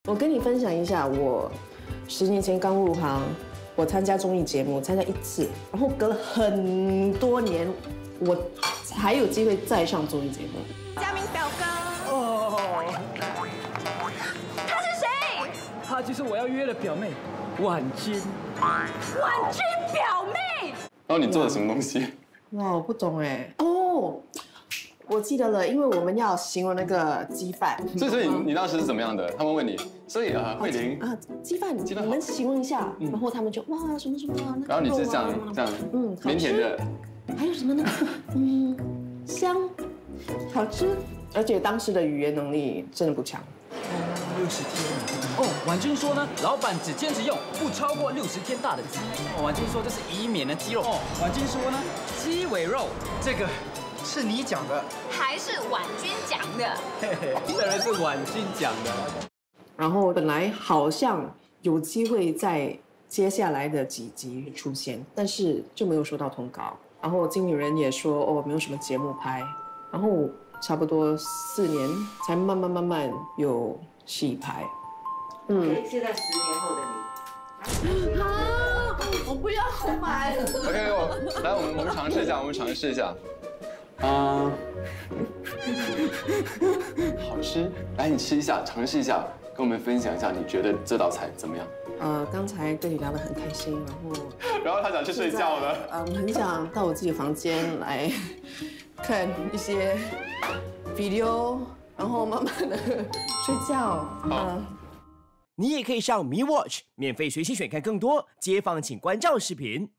我跟你分享一下，我10年前刚入行，我参加综艺节目，参加1次，然后隔了很多年，我才有机会再上综艺节目。 嘉明表哥， 哦， 他是谁？ 她就是我要约的表妹，婉君。 婉君表妹。 然后你做了什么东西？ 哇，我不懂哎。哦，我记得了，因为我们要形容那个鸡饭。 所以你当时是怎么样的？他们问你，所以慧玲啊，鸡饭，你们形容一下，然后他们就哇什么什么啊， 然后你是这样，腼腆的， 还有什么呢？香，好吃，而且当时的语言能力真的不强。 60天哦，婉君说呢，老板只坚持用不超过60天大的鸡。哦，婉君说这是以免的鸡肉。哦，婉君说呢，鸡尾肉这个是你讲的， 还是婉君讲的？ 嘿嘿，当然是婉君讲的。 然后本来好像有机会在接下来的几集出现，但是就没有收到通告。然后经理人也说哦，没有什么节目拍。然后差不多4年才慢慢有戏拍。 现在10年后的你。 啊！我不要买。 OK， 来，我们尝试一下，好吃，来你吃一下，尝试一下，跟我们分享一下，你觉得这道菜怎么样？ 刚才跟你聊得很开心， 然后他想去睡觉了。 很想到我自己房间来看一些 video， 然后慢慢的睡觉。 你也可以上 Me Watch 免费随心选看更多街坊请关照视频。